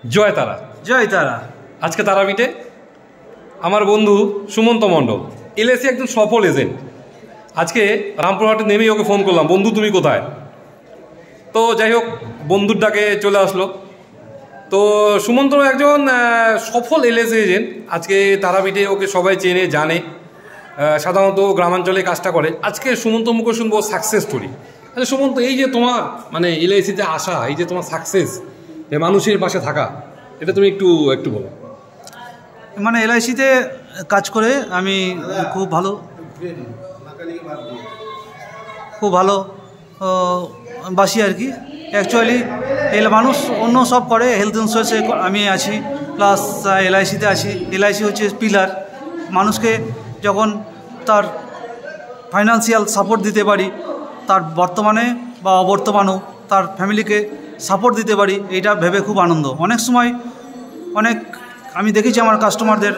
জয় তারা। জয় তারা। আজকে তারাপীঠে আমার বন্ধু সুমন্ত মণ্ডল, LIC একজন সফল এজেন্ট। আজকে রামপুরহাটে নেমেই ওকে ফোন করলাম, বন্ধু তুমি কোথায়? তো যাই হোক, বন্ধুর ডাকে চলে আসলো। তো সুমন্ত একজন সফল LIC এজেন্ট। আজকে তারাপীঠে ওকে সবাই চেনে জানে, সাধারণত গ্রামাঞ্চলে কাজটা করে। আজকে সুমন্ত মুখে শুনবো সাকসেস স্টোরি। আচ্ছা সুমন্ত, এই যে তোমার মানে LICতে আসা, এই যে তোমার সাকসেস, মানুষের পাশে থাকা, এটা তুমি একটু বলো। মানে LICতে কাজ করে আমি খুব ভালো বাসি আর কি। অ্যাকচুয়ালি মানুষ অন্য সব করে, হেলথ ইন্স্যুরেন্সে আমি আছি, প্লাস LICতে আছি। LIC হচ্ছে পিলার। মানুষকে যখন তার ফাইন্যান্সিয়াল সাপোর্ট দিতে পারি, তার বর্তমানে বা অবর্তমানেও তার ফ্যামিলিকে সাপোর্ট দিতে পারি, এইটা ভেবে খুব আনন্দ। অনেক সময় আমি দেখেছি আমার কাস্টমারদের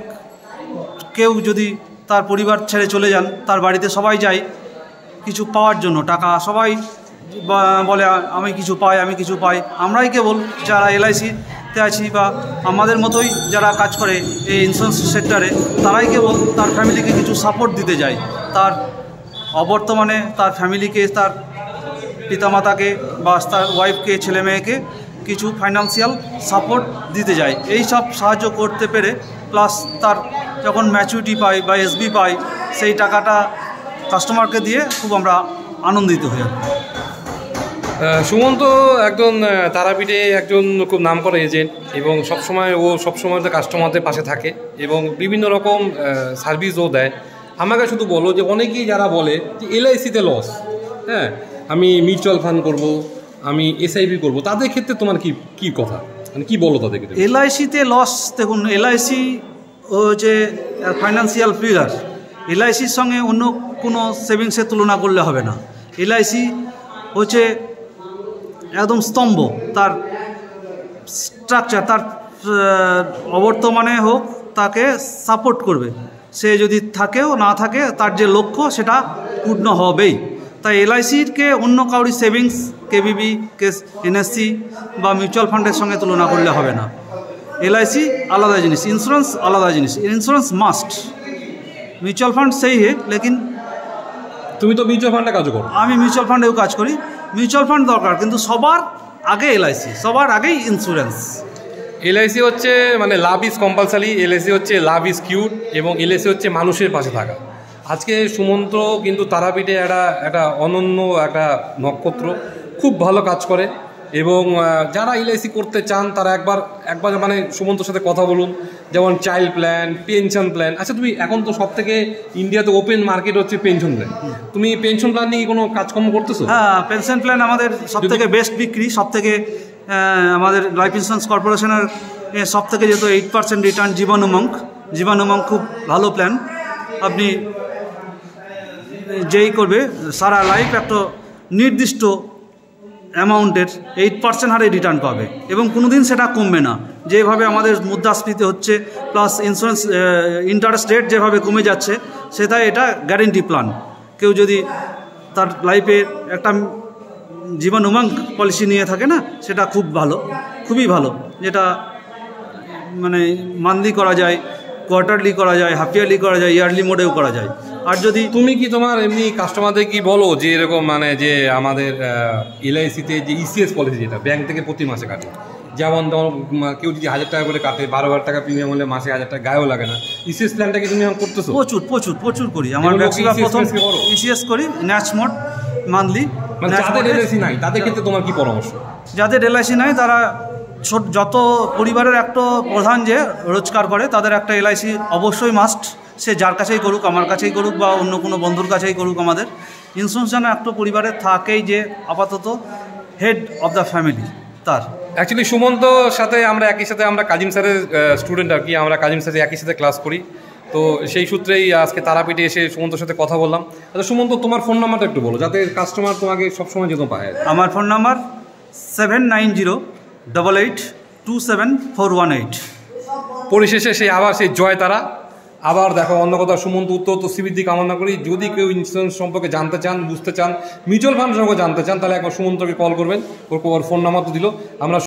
কেউ যদি তার পরিবার ছেড়ে চলে যান, তার বাড়িতে সবাই যায় কিছু পাওয়ার জন্য, টাকা সবাই বলে আমি কিছু পাই। আমরাই কেবল যারা LICতে আছি বা আমাদের মতোই যারা কাজ করে এই ইন্স্যুরেন্স সেক্টরে, তারাই কেবল তার ফ্যামিলিকে কিছু সাপোর্ট দিতে যায়। তার অবর্তমানে তার ফ্যামিলিকে, তার পিতামাতাকে বা তার ওয়াইফকে, ছেলে মেয়েকে কিছু ফাইন্যান্সিয়াল সাপোর্ট দিতে যায়। এই সব সাহায্য করতে পেরে, প্লাস তার যখন ম্যাচুরিটি পাই বা SB পাই, সেই টাকাটা কাস্টমারকে দিয়ে খুব আমরা আনন্দিত হই। সুমন্ত একজন তারাপীঠে একজন খুব নাম করা এজেন্ট, এবং সবসময় তো কাস্টমারদের পাশে থাকে এবং বিভিন্ন রকম সার্ভিসও দেয়। আমাকে শুধু বলো যে অনেকেই যারা বলে যে LICতে লস, হ্যাঁ আমি মিউচুয়াল ফান্ড করব, আমি SIP করব, তাদের ক্ষেত্রে তোমার কি কথা, মানে কি বলো তাদের ক্ষেত্রে? LICতে লস, দেখুন LIC হচ্ছে ফাইন্যান্সিয়াল পিলার। LICর সঙ্গে অন্য কোনো সেভিংসের তুলনা করলে হবে না। LIC হচ্ছে একদম স্তম্ভ, তার স্ট্রাকচার, তার অবর্তমানে হোক তাকে সাপোর্ট করবে। সে যদি থাকেও না থাকে, তার যে লক্ষ্য সেটা পূর্ণ হবেই। তাই LICকে অন্য কাউরি সেভিংস, KBB, NSC বা মিউচুয়াল ফান্ডের সঙ্গে তুলনা করলে হবে না। LIC আলাদা জিনিস, ইন্স্যুরেন্স আলাদা জিনিস। ইন্স্যুরেন্স মাস্ট, মিউচুয়াল ফান্ড সেই হে, লেকিন তুমি তো মিউচুয়াল ফান্ডে কাজ করো। আমি মিউচুয়াল ফান্ডেও কাজ করি। মিউচুয়াল ফান্ড দরকার, কিন্তু সবার আগে LIC, সবার আগেই ইন্স্যুরেন্স। LIC হচ্ছে মানে লাভ ইজ কম্পালসারি, LIC হচ্ছে লাভ ইজ কিউট, এবং LIC হচ্ছে মানুষের পাশে থাকা। আজকে সুমন্ত কিন্তু তারাপীঠে একটা অনন্য একটা নক্ষত্র, খুব ভালো কাজ করে। এবং যারা LIC করতে চান তারা একবার মানে সুমন্তর সাথে কথা বলুন। যেমন চাইল্ড প্ল্যান, পেনশন প্ল্যান। আচ্ছা তুমি এখন তো সব থেকে ইন্ডিয়াতে ওপেন মার্কেট হচ্ছে পেনশন প্ল্যান, তুমি পেনশন প্ল্যান নিয়ে কোনো কাজকর্ম করতেছো? হ্যাঁ, পেনশন প্ল্যান আমাদের সব থেকে বেস্ট বিক্রি। সব থেকে আমাদের লাইফ ইন্স্যুরেন্স কর্পোরেশনের সব থেকে যেহেতু 8% রিটার্ন জীবাণুমঙ্ক খুব ভালো প্ল্যান। আপনি যেই করবে সারা লাইফ একটা নির্দিষ্ট অ্যামাউন্টের 8% হারে রিটার্ন পাবে, এবং কোনো দিন সেটা কমবে না। যেভাবে আমাদের মুদ্রাস্ফীতি হচ্ছে, প্লাস ইন্স্যুরেন্স ইন্টারেস্ট রেট যেভাবে কমে যাচ্ছে, সেটাই এটা গ্যারেন্টি প্ল্যান। কেউ যদি তার লাইফে একটা জীবাণুমঙ্ক পলিসি নিয়ে থাকে না, সেটা খুবই ভালো, যেটা মানে মান্থলি করা যায়, কোয়ার্টারলি করা যায়, হাফ ইয়ারলি করা যায়, ইয়ারলি মোডেও করা যায়। আর যদি তুমি কি তোমার এমনি কাস্টমারদের কি বলো যে এরকম মানে যে আমাদের LICতে যে ECS পলিসি, যেটা ব্যাংক থেকে প্রতি মাসে কাটে, যেমন কেউ যদি 1000 টাকা করে কাটে, 12,000 টাকা প্রিমিয়াম হলে মাসে 1000 টাকা গায়েও লাগে না, ECS প্ল্যানটা কি তুমি এখন করতেছো? প্রচুর করি। আমার প্রথম ECS করি, ন্যাচ মোড মান্থলি। যাদের LIC নাই তাদের ক্ষেত্রে তোমার কি পরামর্শ? যাদের LIC নাই, তারা যত পরিবারের একটা প্রধান যে রোজগার করে, তাদের একটা LIC অবশ্যই মাস্ট। সে যার কাছেই করুক, আমার কাছেই করুক বা অন্য কোনো বন্ধুর কাছেই করুক, আমাদের ইন্স্যুরেন্স যেন একটা পরিবারে থাকেই, যে আপাতত হেড অফ দ্য ফ্যামিলি তার। অ্যাকচুয়ালি সুমন্তর সাথে আমরা একই সাথে কাজিম স্যারের স্টুডেন্ট আর কি, আমরা কাজিম স্যারে একই সাথে ক্লাস করি। তো সেই সূত্রেই আজকে তারাপীঠে এসে সুমন্তর সাথে কথা বললাম। আচ্ছা সুমন্ত, তোমার ফোন নাম্বারটা একটু বলো, যাতে কাস্টমার তোমাকে সবসময় যেন পায়। আমার ফোন নাম্বার 7908827418। পরিশেষে সেই জয় তারা। আবার দেখো অন্য কথা, সুমন্ত উত্তর তো সিবিদ্ধি কামনা করি। যদি কেউ ইন্স্যুরেন্স সম্পর্কে জানতে চান, বুঝতে চান, মিউচুয়াল ফান্ড সম্পর্কে জানতে চান, তাহলে একবার সুমন্তকে কল করবেন। ওর ফোন নাম্বার তো দিল। আমরা